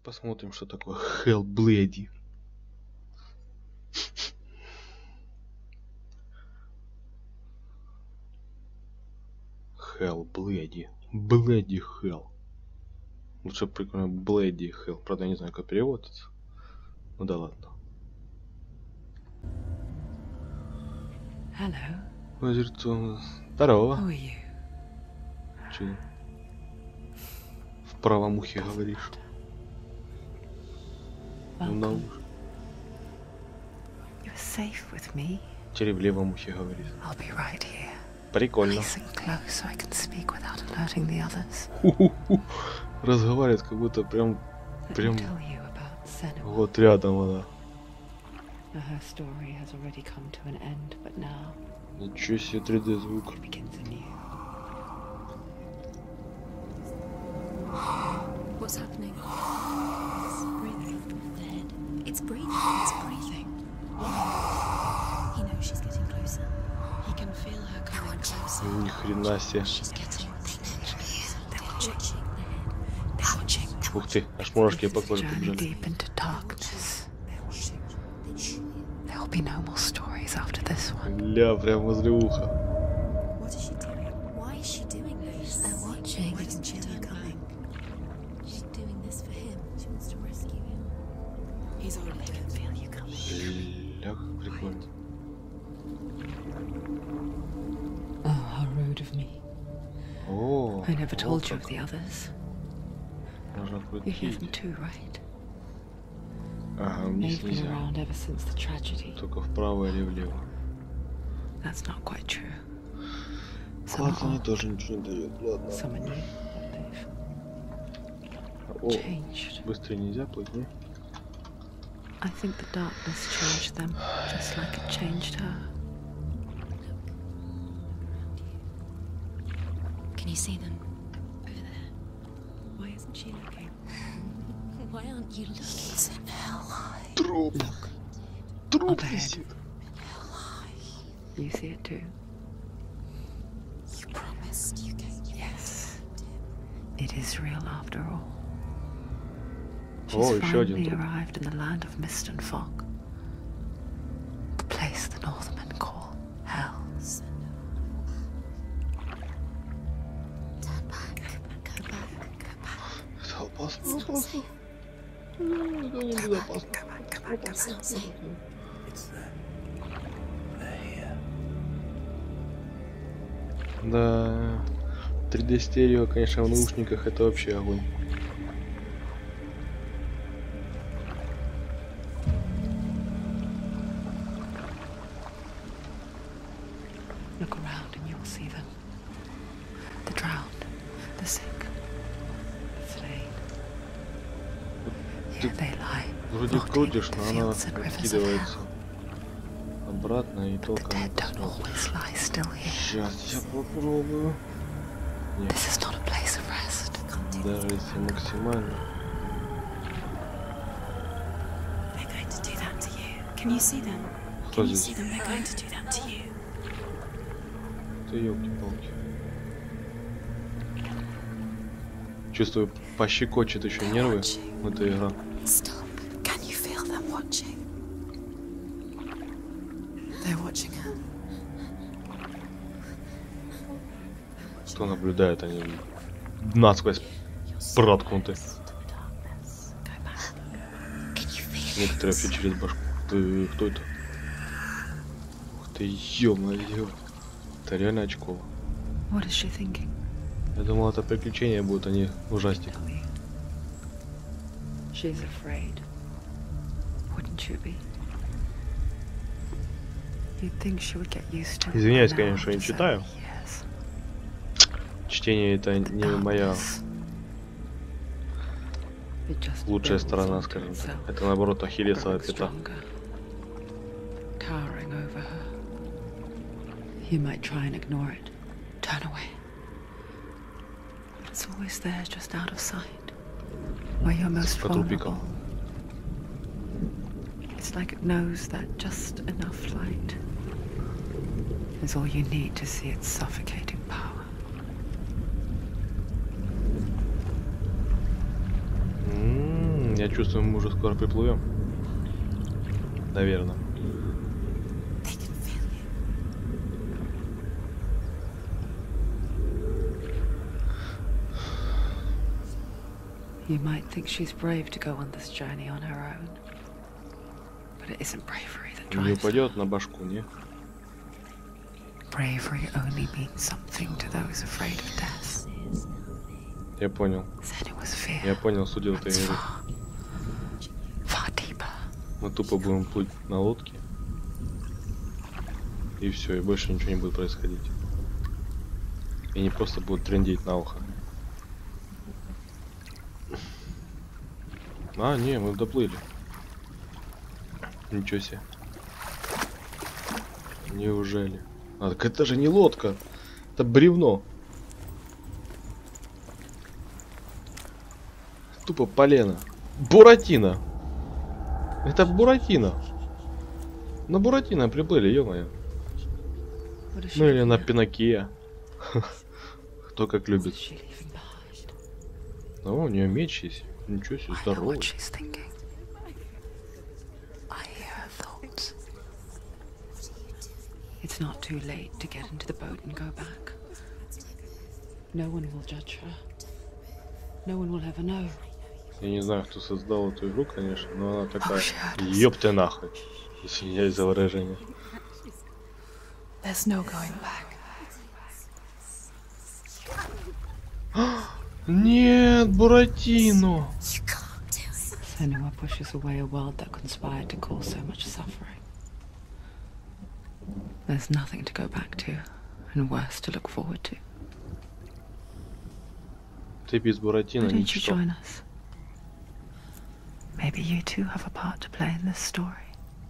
Посмотрим, что такое Hellblade. Hellblade. Bloody Hell. Лучше прикольно Bloody Hell. Правда, я не знаю, как переводится. Ну да ладно. Hello. Озерцо. Здорово. Who are you? Че? В правом ухе говоришь. Welcome. You're safe with me. Теперь в левом ухе говорит. I'll be right here. Прикольно. Listen close so I can speak without alerting the others. Разговаривает, как будто прям Let me tell you about Senua. вот рядом она. Now, her story has already come to an end, but now Ничего себе 3D звук. it begins anew. What's happening? It's breathing. The head. It's breathing. It's breathing. He knows she's getting closer. He can feel her coming closer. Ни хрена себе. She's getting closer. They're watching the head. They're watching. Ух ты, аж мурашки по коже Journey побежали. deep into darkness. There will be no more stories after this one. Ля, прям возле уха. What is she doing? Why is she doing this? They're watching. Why isn't she coming? She's doing this for him. She wants to rescue him. He's already dead. I can feel you coming. Ля, как прикольно. Oh, how rude of me. О, I never told вот you of как. the others. Можно You hear them крутить. too, right? Ага, вниз They've been нельзя. around ever since the tragedy. Только вправо или влево. That's not quite true. Some Ладно, are мне old, тоже ничего не дает. Ладно. some are new, but О, they've changed. быстрее нельзя плыть, не? I think the darkness changed them, just like it changed her. Can you see them? Over there. Why isn't she looking? Why aren't you looking? It's in hell. Труп. Look, Труп Up ahead. висит. you see it too? You promised you gave Yes. It is real after all. О, She's еще один finally труп. arrived in the land of mist and fog. The place the Northmen call hell. Turn back. Go back. Go back. Это опасно, опасно. Это небезопасно. It's not safe. Да, 3D стерео, конечно, в наушниках это вообще огонь. Look around and you'll see them. The drowned, the sick, the slain. Here they lie, Вроде rotting крутишь, in но the она fields and rivers of откидывается hell. обратно и The только dead don't always lie still here. Сейчас я попробую. Нет, This is not a place of rest. даже если максимально. They're going to do that to you. Can you see them? Кто Can you see здесь? them? They're going to do that to you. Ты елки-палки. Чувствую, пощекочет еще нервы эта игра. Stop. Can you feel them watching? They're watching her. Кто наблюдает, они насквозь проткнуты. Go back. Can you feel Некоторые вообще через башку. Ты кто это? Ух ты, ё-моё. Это реально очково. What is she thinking? Я думал, это приключение будет, а не ужастик. Tell you. She's afraid. Wouldn't you be? You'd think she would get used to it Извиняюсь, by now конечно, я не after so читаю. many years. Чтение это не моя Darkness. It just лучшая builds сторона, onto скажем так. itself, Это наоборот ахиллесова growing пята. stronger, towering over her. You might try and ignore it, turn away. But it's always there, just out of sight, where you're most По трупикам. vulnerable. It's like it knows that just enough light is all you need to see its suffocating power. Я чувствую, мы уже скоро приплывем. Наверное. You might think she's brave to go on this journey on her own. But it isn't bravery that Не drives her. упадет на башку, не? Bravery only means something to those afraid of death. Я понял. Then it was fear. Я понял суть этой It's игры. far deeper. Мы тупо будем плыть на лодке. И все, и больше ничего не будет происходить. И не просто будут трындеть на ухо. А, не, мы доплыли. Ничего себе. Неужели? А, так это же не лодка. Это бревно. Тупо полено. Буратино. Это Буратино. На Буратино приплыли, ё-моё. What does she Ну или на do? Пиноккия. Кто как What любит. is she leaving behind? Ну, у нее меч есть. Ничего себе, I know здоровый. what she's thinking. I hear her thoughts. It's not too late to get into the boat and go back. No one will judge her. No one will ever know. Я не знаю, кто создал эту игру, конечно, но она такая. shit. Ёб ты нахуй. Извиняюсь за выражение. There's no going back. Нет, Буратино. You can't do it. Senua pushes away a world that conspired to cause so much suffering. There's nothing to go back to, and worse to look forward to. Ты без Буратино Why don't you ничто. join us? Maybe you too have a part to play in this story.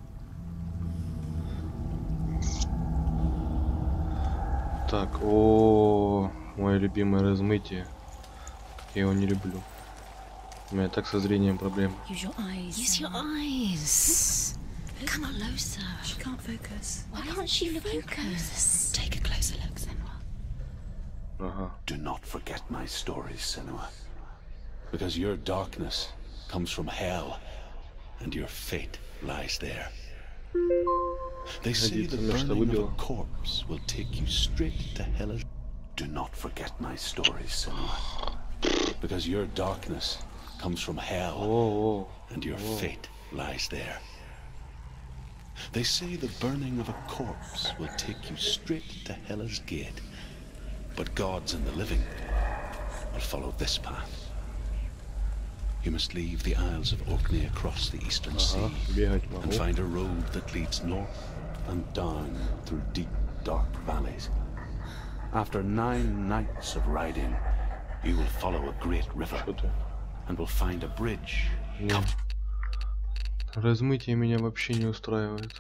Так, о, мое любимое размытие. Я его не люблю. У меня так со зрением проблемы. Use your eyes. Use your eyes. Come closer. She can't focus. Why can't she focus? Take a closer look, Senua. Ага. Do not forget my stories, Senua. Because your darkness comes from hell, and your fate lies there. They say the burning of a corpse will take you straight to hell. Do not forget my stories, Senua. Because your darkness comes from hell, О, and your fate lies there. They say the burning of a corpse will take you straight to Hela's gate. But gods and the living will follow this path. You must leave the Isles of Orkney across the eastern sea бегать and могу. find a road that leads north and down through deep, dark valleys. After 9 nights of riding, you will follow a great river Что ты? and will find a bridge. Не. Размытие меня вообще не устраивает.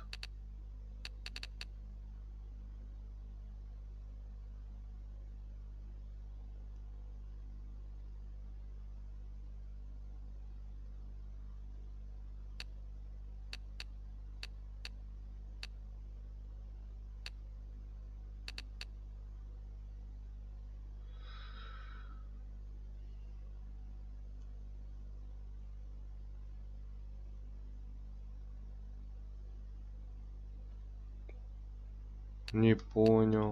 Не понял.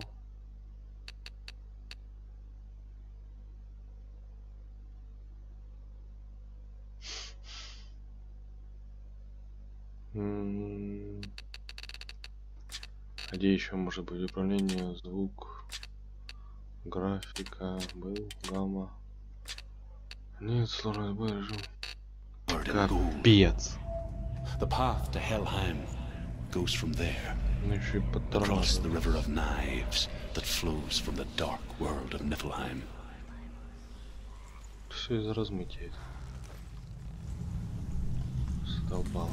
А где еще может быть управление, звук, графика, был, гамма. Нет, сложный сбой режим. Bird and gold. Капец. The path to Helheim goes from there, Ну еще и across the подтормаживает. river of knives that flows from the dark world of Niflheim. Все из-за размытия. Столбало.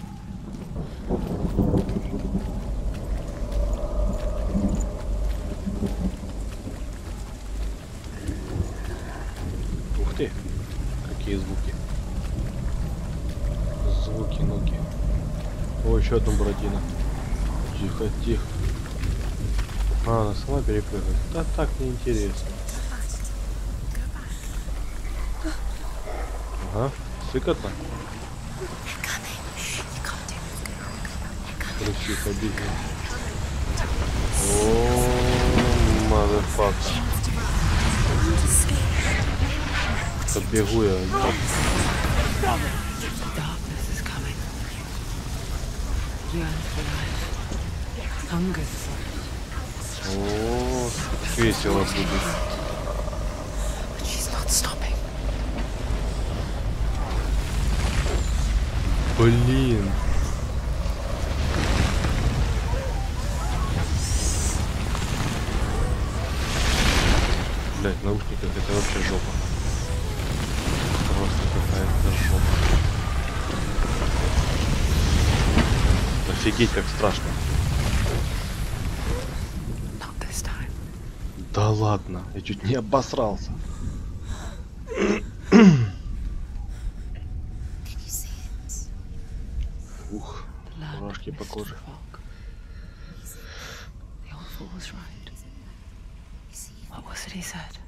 Ух ты! Какие звуки. Звуки-нуки. О, еще одна Буратино. Тихо, тихо. А, она сама перепрыгнет. Да так неинтересно. Ага, Сыкотно? Крысиха беги. О, мазафака. Подбегу я. Darkness is coming. Yearns for life. Hungers for it. О, весело будет. But she's not stopping. Блин. Блять, в наушниках это вообще жопа. Просто какая-то жопа. Офигеть, как страшно. Not this time. Да ладно, я чуть не обосрался. Ух, Learn мурашки to по miss коже. the fog. The old fool was right. What was it he said?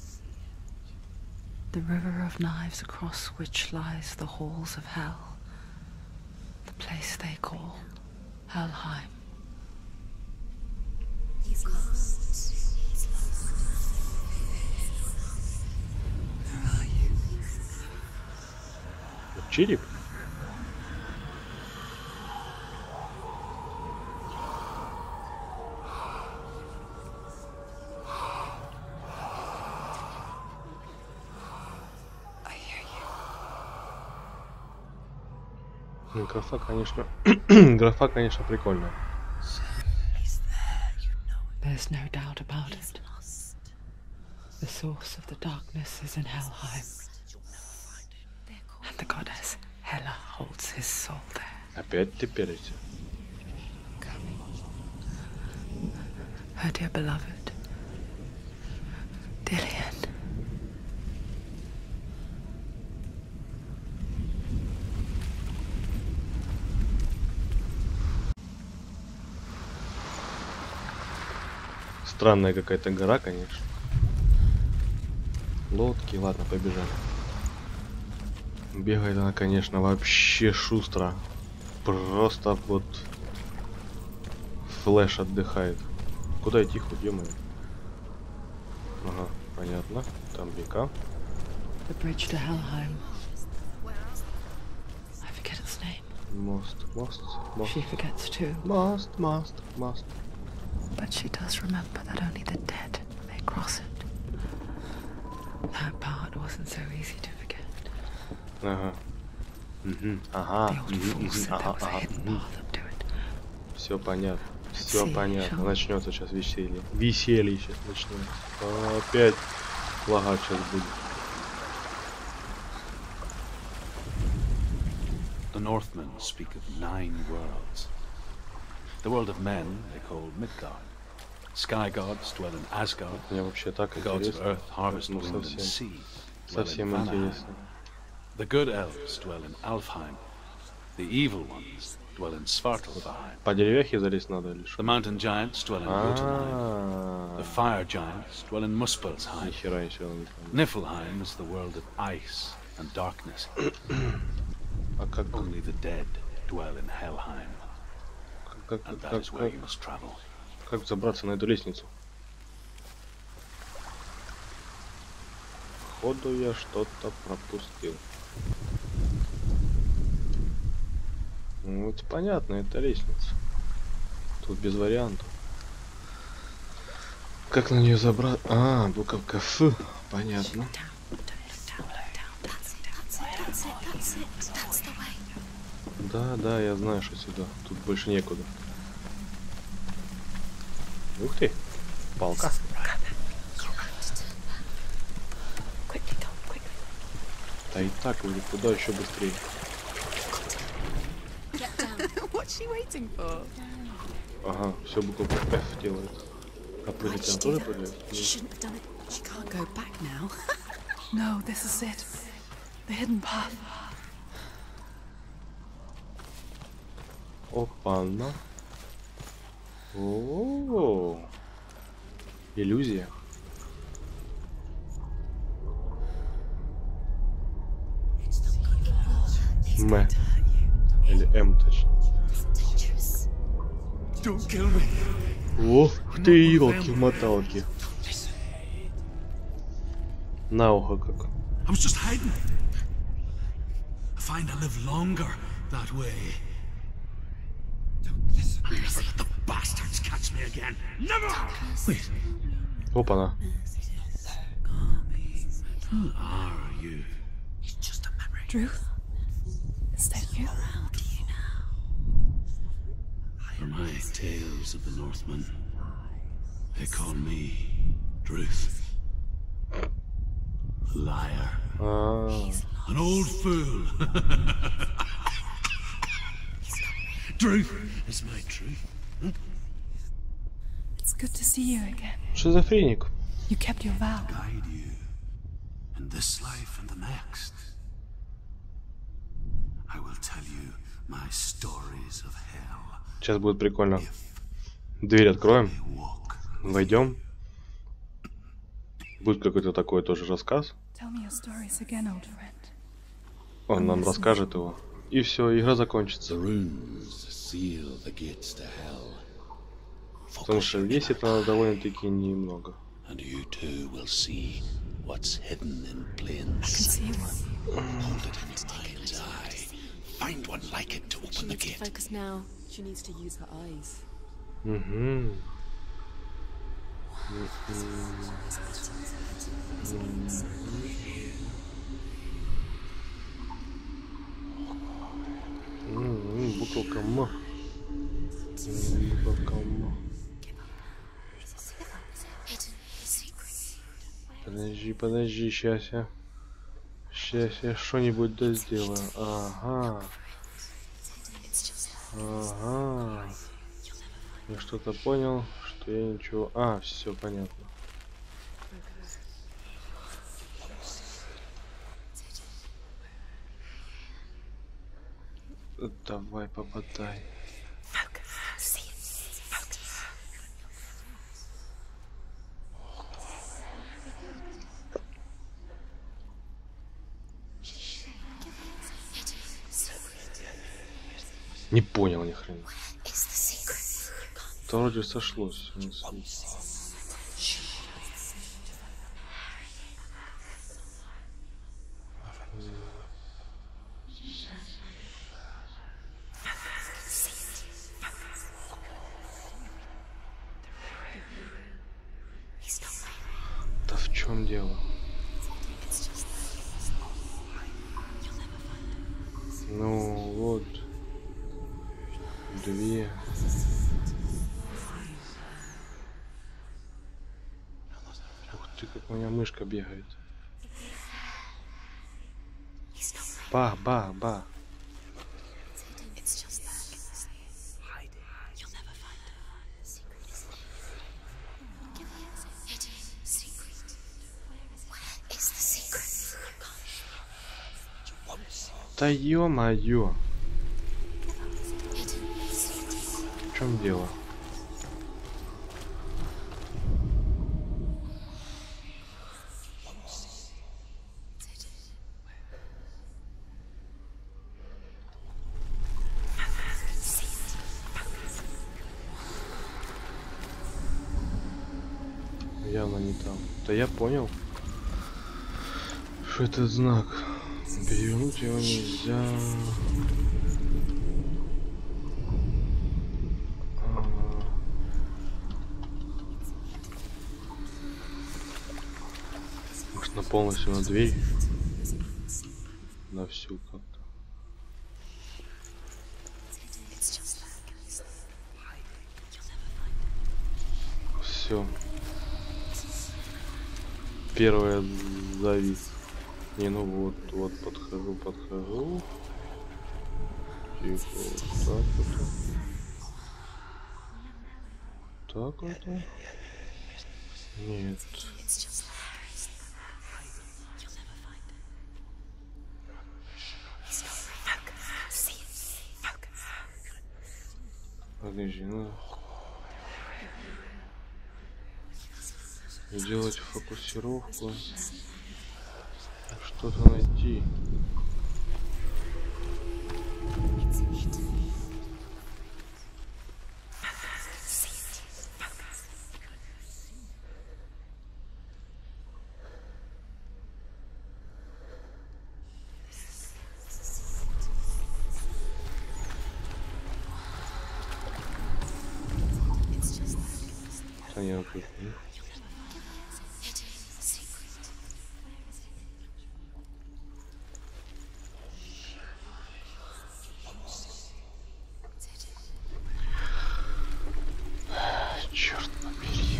The river of knives across which lies the halls of hell. The place they call Helheim. He's lost. He's lost. Where are you? Череп? Графа, конечно, графа, конечно, прикольная. There's no doubt about it. The source of the darkness is in Helheim. And the goddess Hela holds his soul there. Опять теперь эти. Her dear beloved, Dillian. Странная какая-то гора, конечно. Лодки, ладно, побежали. Бегает она, конечно, вообще шустро. Просто вот Флэш отдыхает. Куда идти хоть, ё-моё? Ага, понятно. Там река. The bridge to Helheim. I forget its name. Мост, мост, мост. She forgets too. Мост, мост, мост. But she does remember that only the dead may cross it. That part wasn't so easy to forget. Ага. Угу. The Ага. old fool said there was a hidden Угу. path up to it. Все понятно. Все See, понятно. shall- Начнется сейчас веселье. Веселье сейчас начнется. Опять лагать сейчас будет. The Northmen speak of 9 worlds. The world of men they call Midgard. Sky gods dwell in Asgard. Мне вообще так The gods of интересно. earth harvest Ну, wind and совсем, sea. Dwell in совсем Vanaheim. интересно. The good elves dwell in Alfheim. The evil ones dwell in Svartalfheim. По деревяхе залезть надо или The что? mountain giants dwell in Jotunheim. The А, fire giants dwell in Muspelheim. нихера ничего не понял. Niflheim is the world of ice and darkness. А как Only the dead dwell in Helheim, and that is where you must travel. как забраться на эту лестницу? Походу я что-то пропустил. Ну, это понятно, это лестница. Тут без вариантов. Как на нее забрать? А, буковка Ф. Понятно. That's the way. Да, да, я знаю, что сюда. Тут больше некуда. Ух ты, палка. Quickly, Tom, quickly. Да и так уже, куда еще быстрее. What's she waiting for? Ага, все буковка F делает. А прыгать она тоже прыгает? She shouldn't have done it. She can't go back now. No, this is it. The hidden path. Опа-на. О-о-о. Иллюзия. М. Или М, точнее. Don't kill me. Ох ты, елки-моталки. На ухо как. I was just hiding. I find I live longer that way. Never let the bastards catch me again. Never! Wait, Опа-на. who are you? It's just a memory. Druth? Is that you? For my tales of the Northmen, they call me Druth. A liar. An old fool. Druth is my truth. It's good to see you again. Шизофреник. You kept your vow. Guide you in this life and the next. I will tell you my stories of hell. Сейчас будет прикольно. Дверь откроем. Walk. Войдем. Будет какой-то такой тоже рассказ. Tell me your stories again, old friend. Он нам расскажет его. И все, игра закончится. The runes seal the gates to hell. Потому что весит она довольно-таки немного. And you too will see what's hidden in plain I can sight. see one. Hold it in your mind's eye. Find one like it to She open the needs to gate. focus now. She needs to use her eyes. Угу. Буковка М. Буковка М. Подожди, сейчас я что-нибудь да сделаю. Ага. Ага. Я что-то понял, что я ничего... А, все понятно. Давай, попадай. Не понял ни хрена. То вроде сошлось. Да в чем дело? Ну вот. Две. Ух ты, как у меня мышка бегает. Бах, бах, бах. Да ё-моё. В чем дело? Явно не там. Да я понял, что это знак. Перевернуть его нельзя. Может, на полностью на дверь? На всю как-то. Все. Первое завис. Не, ну вот подхожу. Тихо, вот так вот. Нет. Подожди, ну. Сделать фокусировку. Что-то найти. Что они вот тут? Черт побери.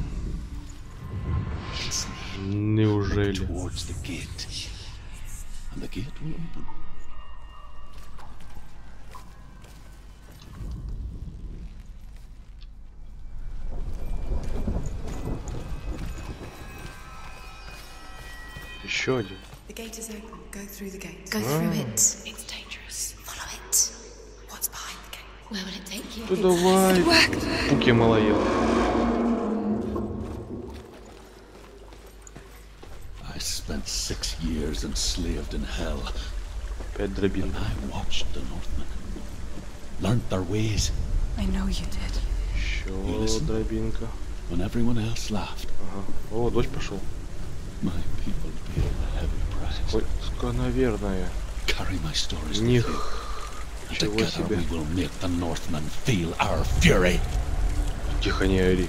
Неужели? Towards the gate. And the gate will open. Еще один. The gate is open. Go through the gate. Go through it. It's dangerous. Follow it. What's behind the gate? Where will it take you? Ну давай. Пуки малоел. I spent 6 years enslaved in hell. Опять дробинка. I watched the Northmen. Learned their ways. I know you did. Еще дробинка. When everyone else laughed. Ага. О, дождь пошел. My people paid a heavy price. Ой, наверное. Carry my stories with Них. you. And Чего together себе. we will make the Northmen feel our fury. Тихо, не ори.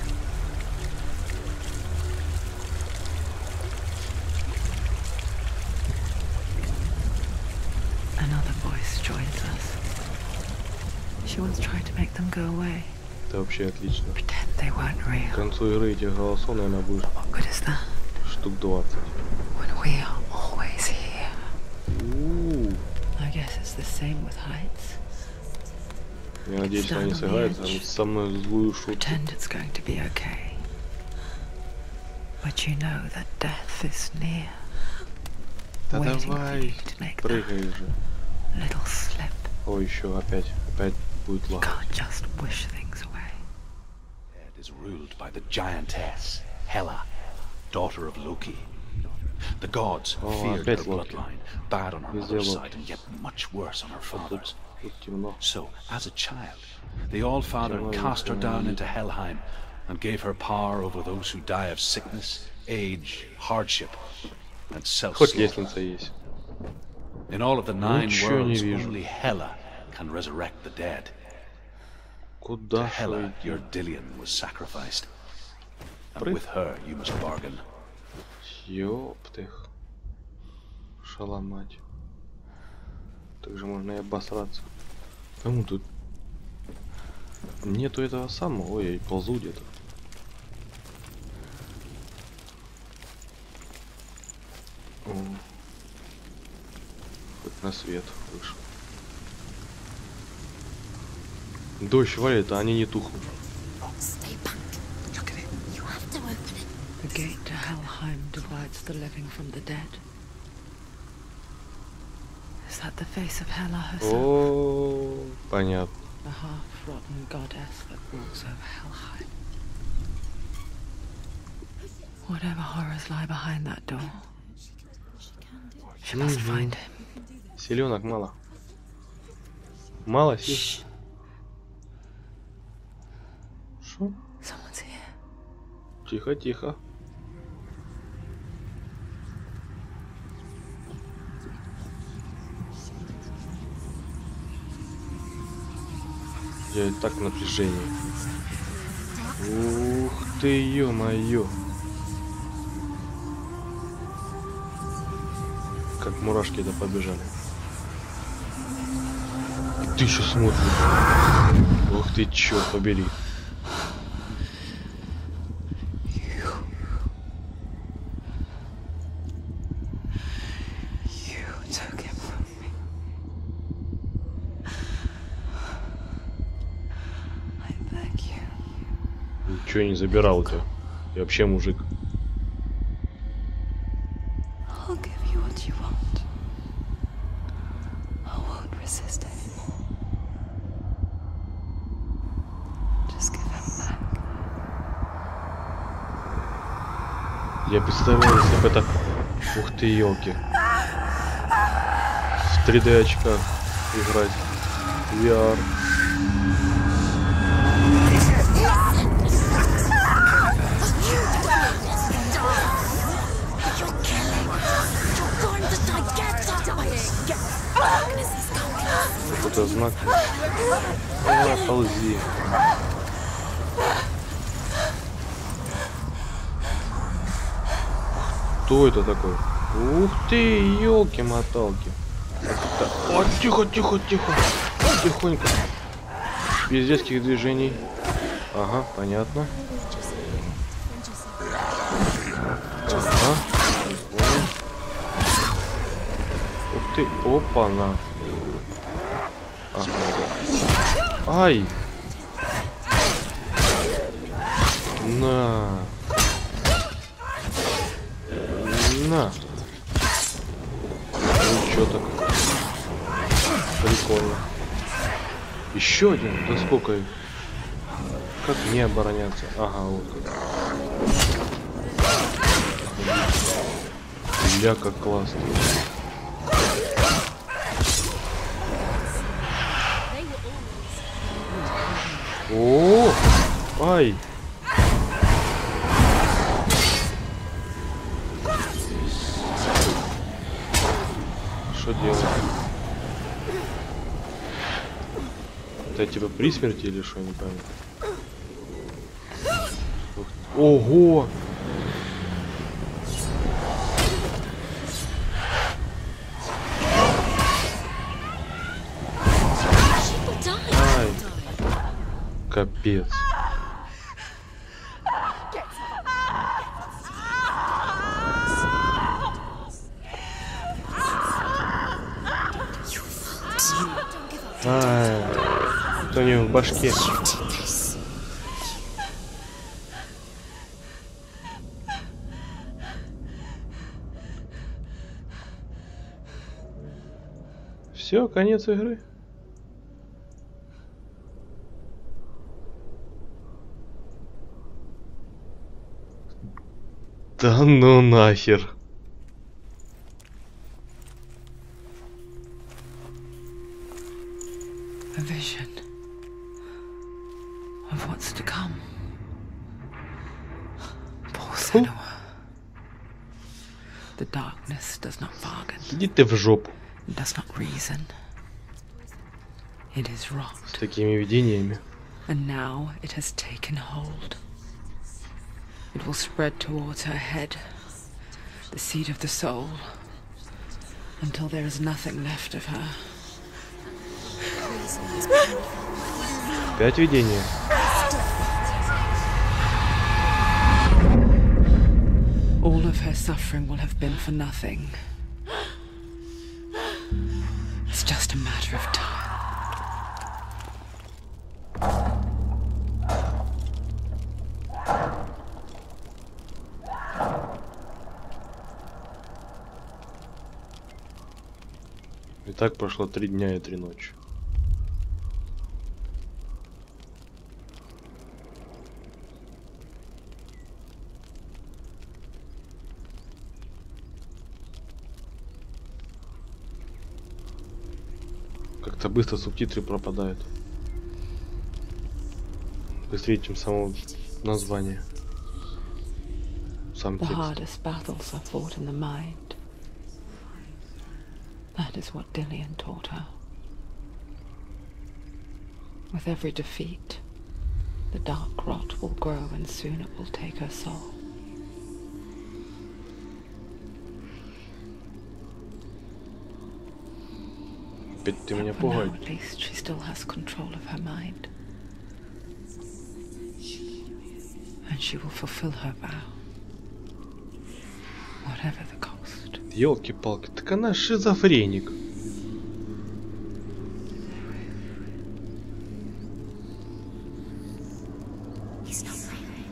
Another voice joins us. She once tried to make them go away. Это вообще отлично. Pretend they weren't К real. концу игры этих голосов, наверное, будет What good is that штук 20. when we are always here? У-у-у. I guess it's the same with heights. Я надеюсь, что они сыграются со мной злую шутку. Pretend it's going to be okay. But you know that death is near. Да Waiting for you давай, to make that прыгай же. little slip. О, еще опять будет You лаг. can't just wish things away. Dead is ruled by the giantess, Hela, daughter of Loki. The gods Oh, feared her опять Loki. bloodline, bad on her Везде mother's Loki. side and yet much worse on her father's. Тут темно. So, as a child, the All-Father Темно, cast her down темно. into Helheim and gave her power over those who die of sickness, age, hardship, and Хоть self-slaughter. лестница есть. In all of the 9 Ничего не worlds, вижу. only Hela can resurrect the dead. To Куда Hela, шо your идти? Dillion was sacrificed. And Прыг. with her, you must bargain. Ёптых. Шаламать. Так же можно и обосраться. Кому тут? Нету этого самого. Ой, я ползу где-то. О. Хоть на свет вышел. Дождь валит, а они не тухнут. Stay back. Look at it. You have to open it. The gate to Helheim divides the living from the dead. Is that the face of Hela herself? О, понятно. The half-rotten goddess that walks over Helheim. Whatever horrors lie behind that door, she must find him. Селенок мало. Мало сил. Шо? Someone's here. Тихо, тихо. Я и так в напряжении. Ух ты, ё-моё. Как мурашки-то побежали. И ты еще смотришь. Ух ты, чёрт побери. You took him from me. I beg you. Ничего я не забирал у тебя. Я вообще мужик. I'll give you what you want. I won't resist anymore. Just give him back. Я представляю, если бы это... Ух ты, елки. В 3D очках играть. VR. Какой-то знак. Давай, ползи. Кто это такой? Ух ты, елки-моталки. О, тихо, тихо, тихо. Тихонько. Без резких движений. Ага, понятно. Ага. Ух ты, опа-на. Ага. Ай! На. На. Ну чё так? Прикольно. Еще один? Да сколько их? Как не обороняться? Ага, вот как. Бля, как классно. О, ай. Что делать? Это типа при смерти или что, не пойму. Ого! Ай. Капец. Ай. Что у него в башке? Все, конец игры. Да ну нахер. A vision of what's to come. Poor Senua. The darkness does not bargain. Иди ты в жопу. It does not reason. It is rot. С такими видениями. And now it has taken hold. It will spread towards her head, the seat of the soul, until there is nothing left of her. Опять видение. All of her suffering will have been for nothing. It's just a matter of time. И так прошло 3 дня и 3 ночи. Как-то быстро субтитры пропадают. Быстрее, чем само название. Сам The текст. hardest battles are fought in the mind. That is what Dillian taught her. With every defeat, the dark rot will grow and soon it will take her soul. Опять ты меня But for now, пугаешь. at least, she still has control of her mind. And she will fulfill her vow. Whatever the cost. Ёлки-палки, так она шизофреник. He's not right.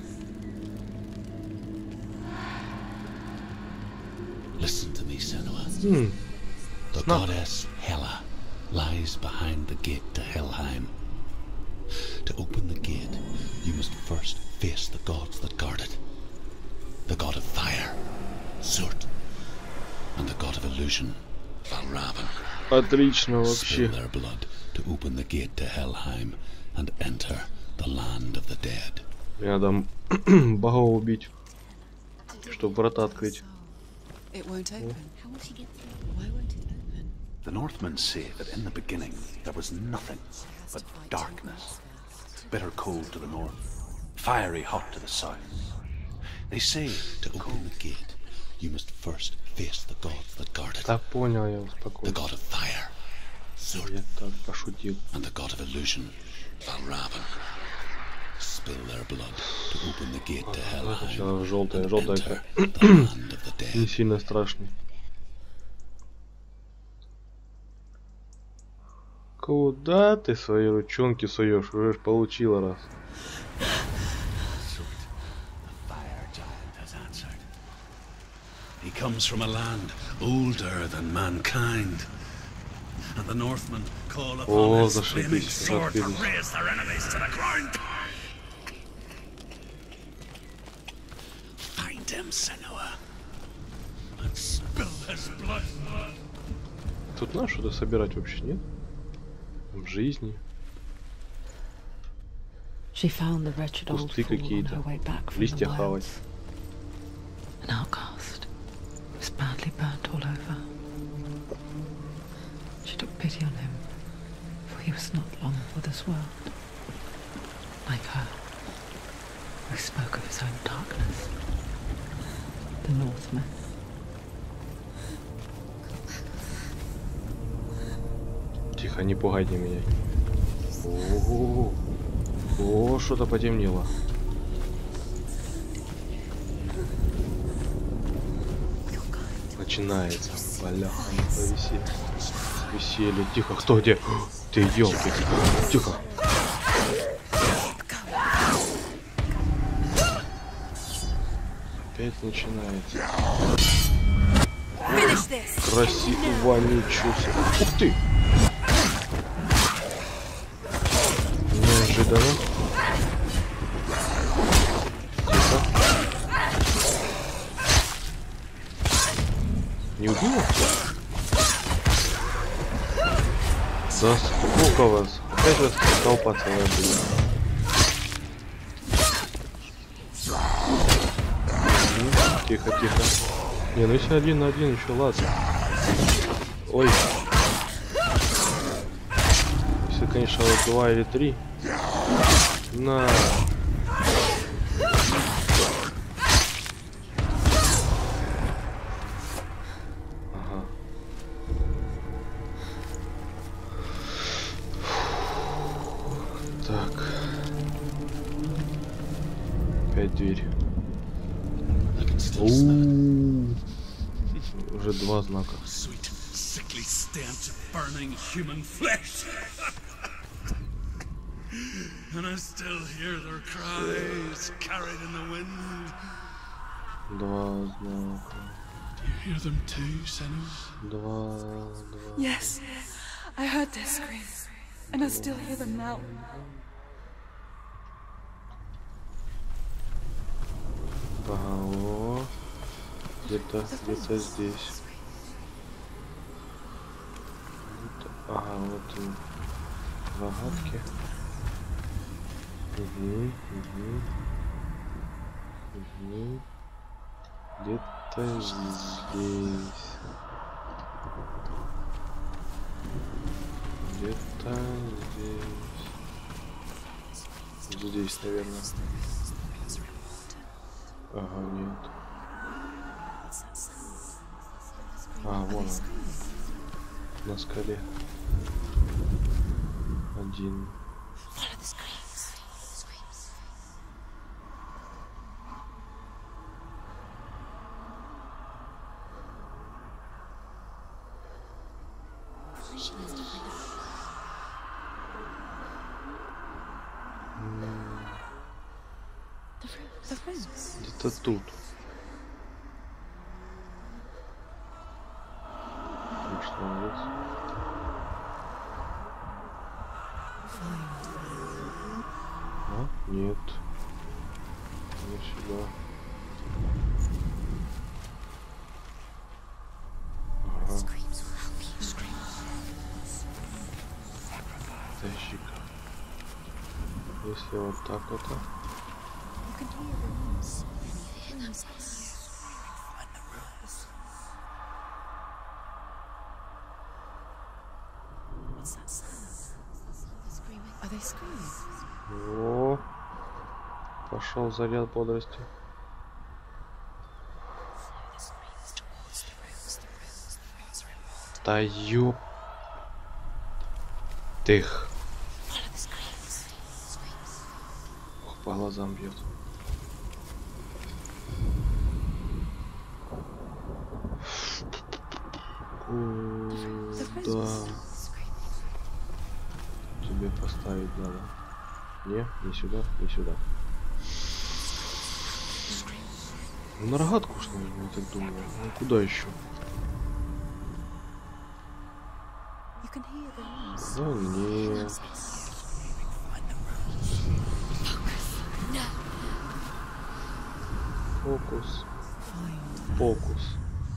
Listen to me, Senua. The Snap. goddess Hela lies behind the gate to Helheim. To open the gate, you must first face the gods that guard it. The god of fire, Surt, and the god of illusion, Valravan. Отлично Spill вообще. their blood to open the gate to Helheim and enter the land of the dead. Надо богов убить, чтобы врата открыть. It won't open. How will she get through? Why won't it open? The Northmen say that in the beginning there was nothing but darkness. Bitter cold to the north, fiery hot to the south. They say to open the gate, you must first face the gods that guard it. Да понял я, The успокойся. god of fire, Zurt, Я так пошутил. and the god of illusion, Valravan. Spill their blood to open the gate to Helheim Сначала желтая, and желтая enter как the land of the не dead. сильно страшный. Куда ты свои ручонки суешь? Уже ж получила раз. Zurt, the fire giant, has answered. He comes from a land older than mankind. And the Northmen call upon О, his flaming зашибись, sword to зашибись. raise their enemies to the ground. Find him, Senua, and spill his blood. Тут надо что-то собирать вообще, нет? В жизни. She found the wretched old Кусты fool on какие-то. her way back from the Листья хавать. wilds. An outcast. Was badly burnt all over. She took pity on him, for he was not long for this world. Like her, who spoke of his own darkness. The Northmen. Тихо, не пугайте меня. О, что-то потемнело. Начинается. Бляха, веселье. Тихо, кто где? Ты елки. Тихо. Опять начинается. Красиво, ничего себе. Ух ты! Неожиданно. Тихо. Не убила? Да сколько вас? Опять вас толпа целая была. Тихо, тихо. Не, ну если 1 на 1 еще ладно. Ой. Если, конечно, вот 2 или 3. На. Ага. Так. Опять дверь. I can still smell it. Уже 2 знака. Sweet, sickly stench of burning human flesh. And I still hear their cries carried in the wind. 2 знака. Do you hear them too, Senua? 2. Yes, I heard their screams, and I still hear them now. Ага, где-то здесь. Ага, вот он. Загадки. Где-то здесь. Где-то здесь. Здесь, наверное. Ага, нет. А, вон он. На скале. 1. Follow the screams. She needs to find out. The rooms. Где-то тут. Что здесь? А? Нет. Не сюда. Ага. Screams will help you. Тащик. Если вот так вот. You can hear rooms. Rooms are here. What's that sound? Screaming. Are they screaming? О, пошел заряд бодрости. Да ёп. Тых. Ох, по глазам бьет. Да. Тебе поставить надо. Не сюда, не сюда. Ну, на рогатку что ли, я так думаю. Ну куда еще? Да нет. Фокус. Фокус.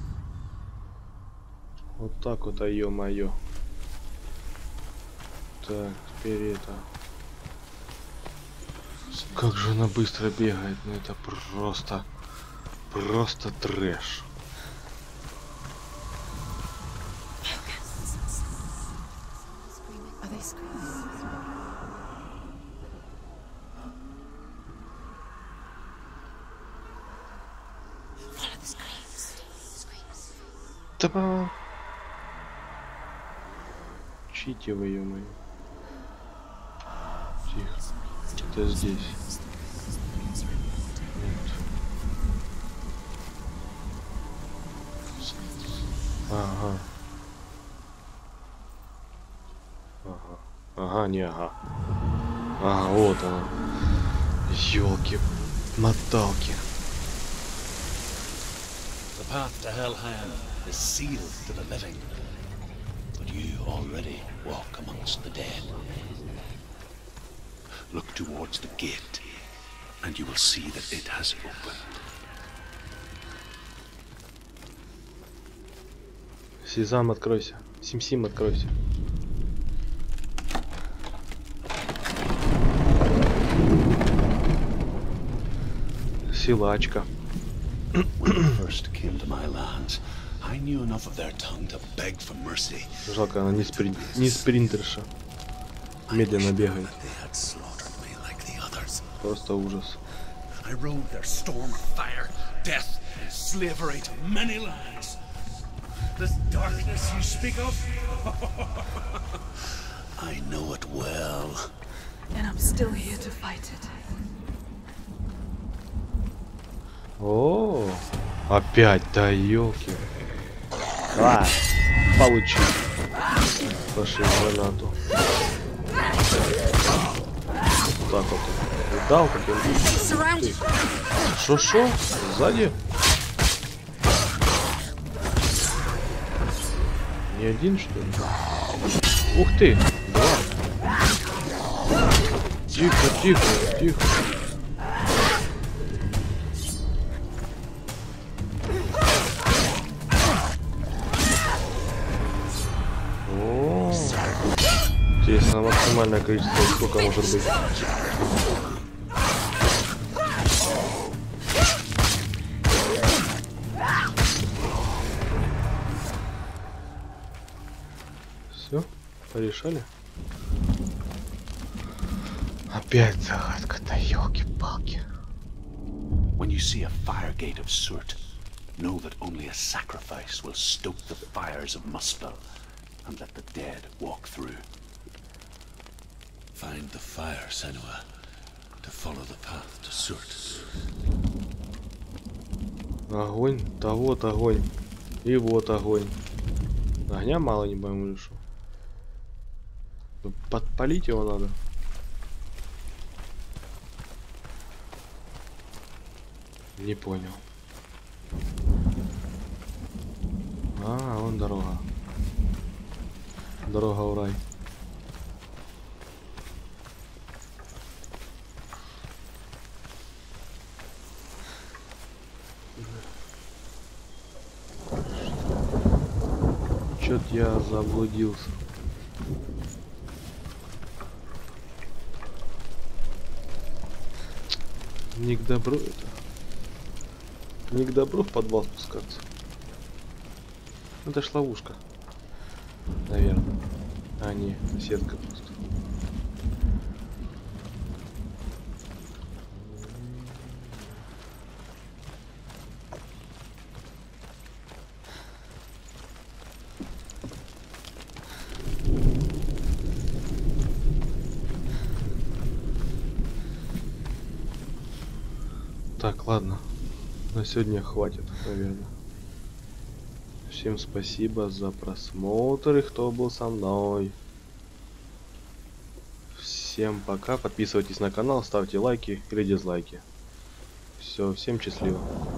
Вот так вот, ё-моё. Так, теперь это. Как же она быстро бегает, ну это просто трэш. Are they screaming? Follow the screams. Да. Чите вы, ё-моё. Тихо. Что-то здесь. Нет. Ага. Ага, не ага. Ага, вот она. Ёлки-моталки. The path to Helheim is sealed to the living, but you already walk amongst the dead. Look towards the gate, and you will see that it has opened. Сезам, откройся. Сим-Сим, откройся. Силачка. When you first came to my lands, I knew enough of their tongue to beg for mercy. Жалко, она не спринтерша. Медленно бегает. They had slaughtered me like the others. Просто ужас. I rode their storm of fire, death, and slavery to many lands. This darkness you speak of, I know it well. And I'm still here to fight it. О, опять, да елки. А, получи. Пошли гранату. Так вот. Дал как он. Шо? Сзади? Не один, что ли? Ух ты! Два. Тихо. О, интересно, максимальное количество сколько может быть? Все, порешали? Опять загадка-то, елки-палки. When you see a fire gate of Surt, know that only a sacrifice will stoke the fires of Muspel and let the dead walk through. Find the fire, Senua, to follow the path to Surt. Огонь, да вот огонь. И вот огонь. Огня мало, не пойму ли что. Подпалить его надо. Не понял. А, вон дорога. Дорога в рай. Чё-то я заблудился. Не к добру это. Не к добру в подвал спускаться. Это ж ловушка. Наверное. А, не, сетка просто. Так, ладно. На сегодня хватит, наверное. Всем спасибо за просмотр и кто был со мной. Всем пока. Подписывайтесь на канал, ставьте лайки или дизлайки. Все, всем счастливо.